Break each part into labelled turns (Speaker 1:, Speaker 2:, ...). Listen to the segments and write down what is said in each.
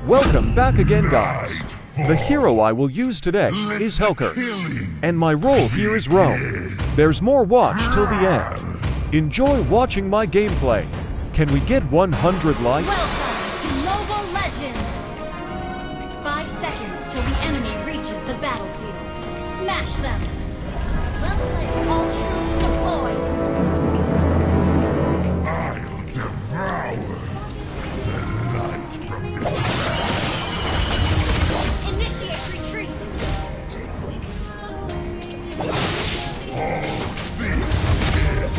Speaker 1: Welcome back again, guys. The hero I will use today is HELCURT, and my role here is Rome. There's more watch till the end. Enjoy watching my gameplay. Can we get 100 likes?
Speaker 2: Welcome to Mobile Legends! 5 seconds till the enemy reaches the battlefield. Smash them! Well played. All troops deployed.
Speaker 3: I'll devour the light from this land.
Speaker 2: Initiate retreat!
Speaker 3: All things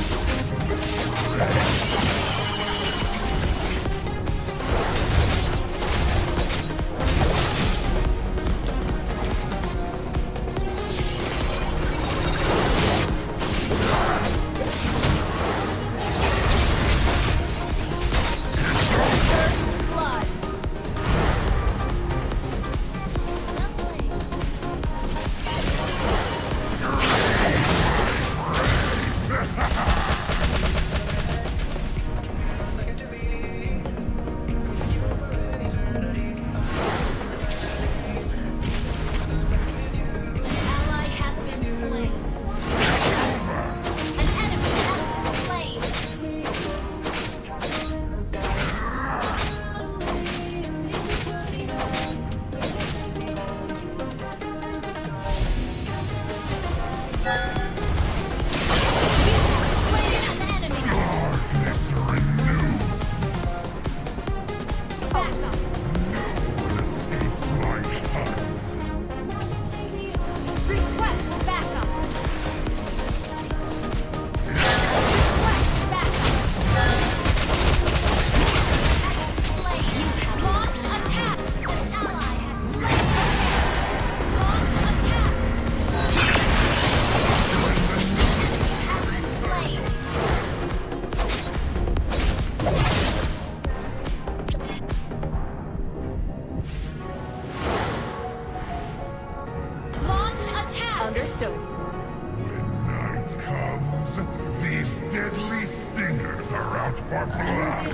Speaker 2: Understood.
Speaker 3: When night comes, these deadly stingers are out for blood.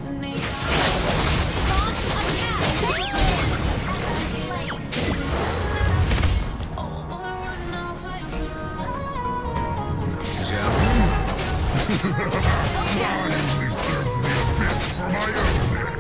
Speaker 2: Launch attack!
Speaker 3: I only served the abyss for my own ends.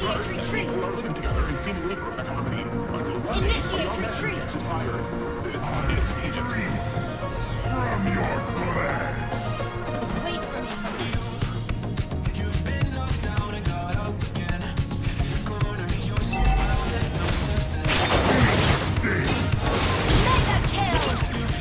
Speaker 2: Initiate retreat! Initiate retreat!
Speaker 3: From your flesh!
Speaker 2: Wait for me! Mega kill!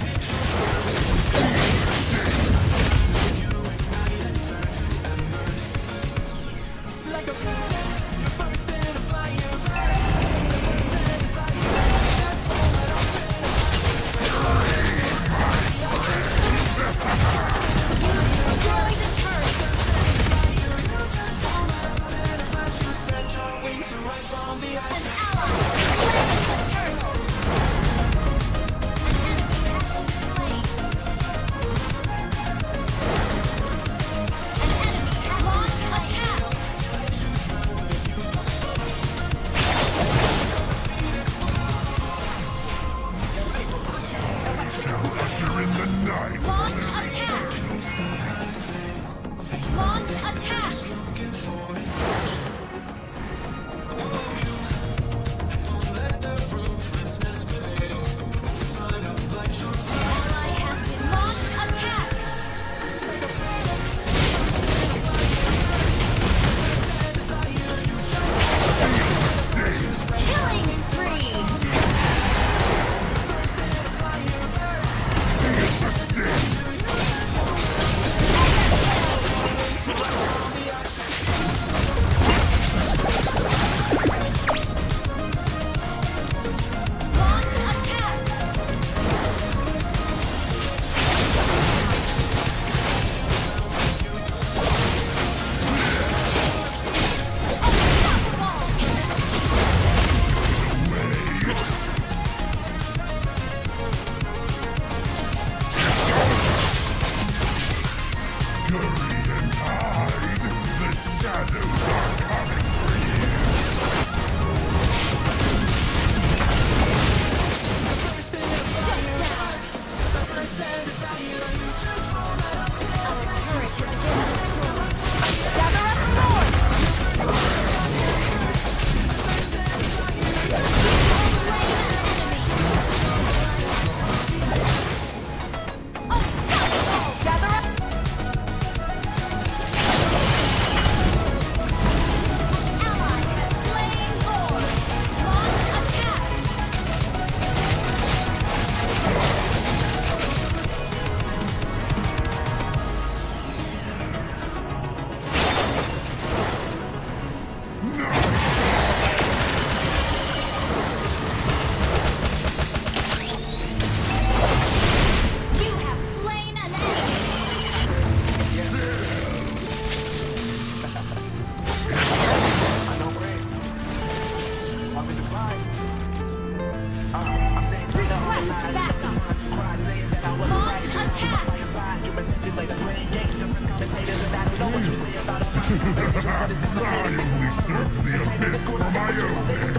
Speaker 3: I only serve the abyss for my own end.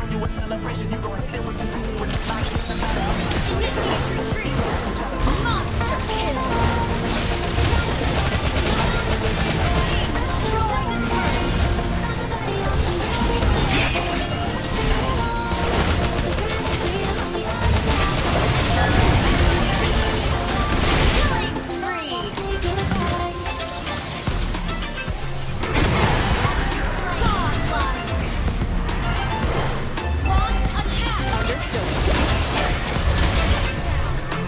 Speaker 2: Initiate retreat! Monster kill! Destroy the killing spree! Godlike! Launch attack!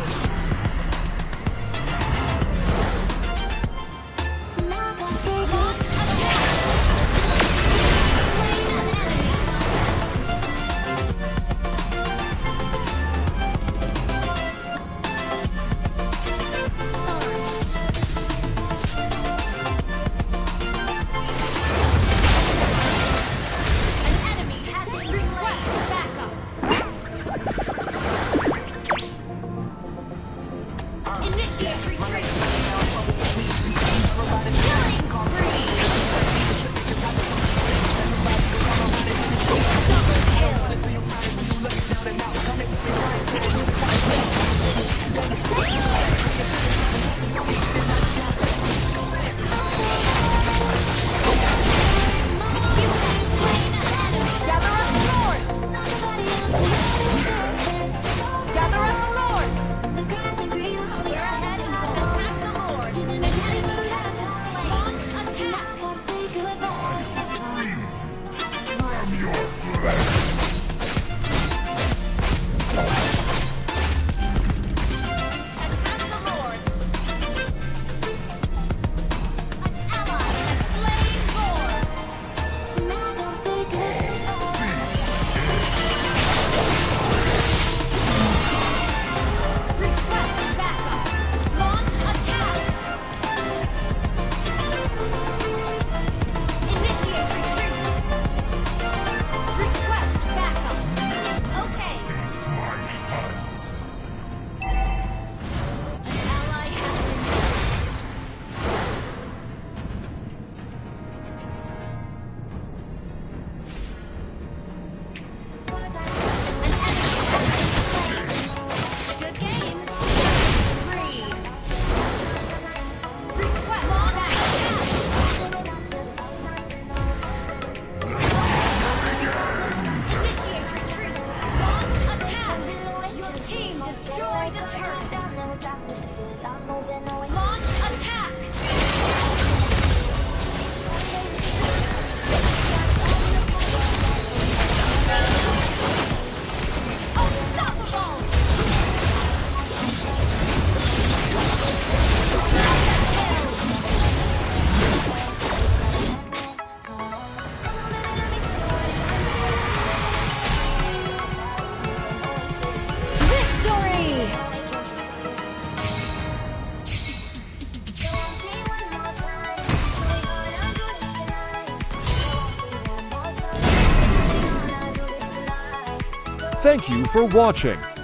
Speaker 2: team destroyed a turret. Launch attack! Unstoppable! Victory!
Speaker 1: Thank you for watching.